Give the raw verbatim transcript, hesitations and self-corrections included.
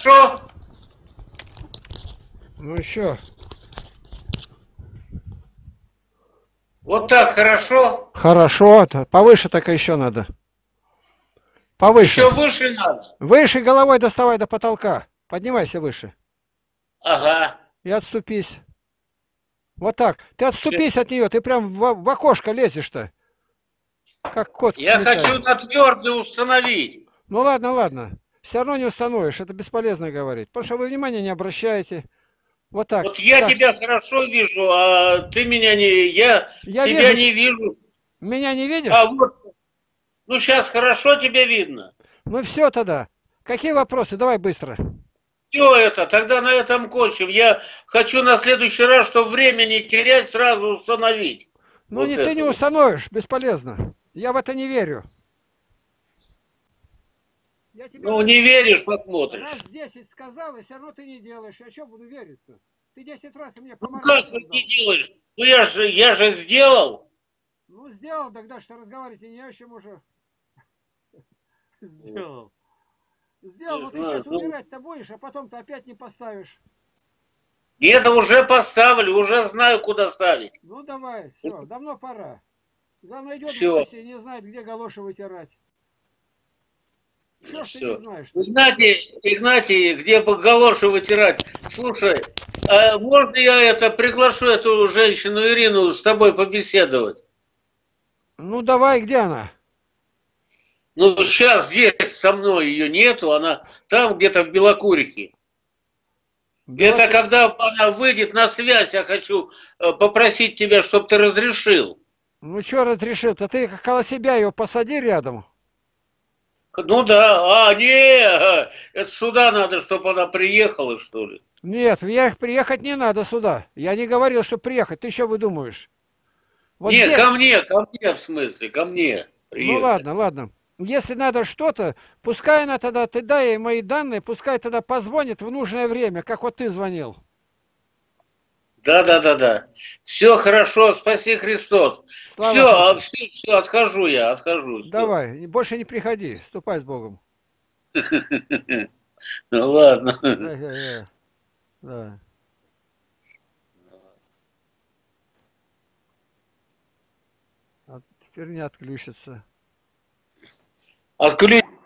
хорошо? Ну еще. Вот так хорошо? Хорошо. Повыше так еще надо. Повыше. Еще выше надо? Выше головой доставай до потолка. Поднимайся выше. Ага. И отступись. Вот так. Ты отступись от нее. Ты прям в, в окошко лезешь-то. Как кот к Я сметане. хочу на твердый установить. Ну ладно, ладно. Все равно не установишь. Это бесполезно говорить. Потому что вы внимания не обращаете. Вот так. Вот я Так. тебя хорошо вижу, а ты меня не... Я Я себя вижу. не вижу. Меня не А видишь? вот... Ну, сейчас хорошо тебя видно. Ну все тогда. Какие вопросы? Давай быстро. Все это, тогда на этом кончим. Я хочу на следующий раз, чтобы время не терять, сразу установить. Ну Вот не ты это не вот. установишь. Бесполезно. Я в это не верю. Я тебе Ну, раз, не веришь, раз посмотришь. десять сказал, и все равно ты не делаешь. Я что буду верить-то? Ты десять раз мне по Ну, морде как ты сказал. не делаешь? Ну, я же, я же сделал. Ну сделал тогда, что разговаривать и не о чем уже. Сделал. Сделал, Не но ты знаю. сейчас Ну, умирать-то будешь, а потом ты опять не поставишь. это уже поставили, уже знаю, куда ставить. Ну давай, все, давно пора. Главное, идет в Все, гости и не знает, где галоши вытирать. Все, что не все. знаешь-то. Игнатий, Игнатий, где бы галоши вытирать? Слушай, а можно я это приглашу эту женщину Ирину с тобой побеседовать? Ну давай, где она? Ну, сейчас здесь со мной ее нету, она там где-то в Белокурике. Это Белоку... когда она выйдет на связь, я хочу э, попросить тебя, чтобы ты разрешил. Ну что разрешил-то? Ты около себя ее посади рядом. Ну да, а, не, э, это сюда надо, чтобы она приехала, что ли. Нет, я их приехать не надо сюда. Я не говорил, что приехать. Ты что выдумываешь? Вот Не, здесь... ко мне, ко мне в смысле, ко мне Ну приехать. ладно, ладно. Если надо что-то, пускай она тогда, ты дай ей мои данные, пускай тогда позвонит в нужное время, как вот ты звонил. Да, да, да, да. Все хорошо, спаси Христос. Слава Все, Христу. все, все, отхожу я, отхожу, все. Давай, больше не приходи. Ступай с Богом. Ну ладно. Да, да, да. Да. А теперь не отключится. Отключи.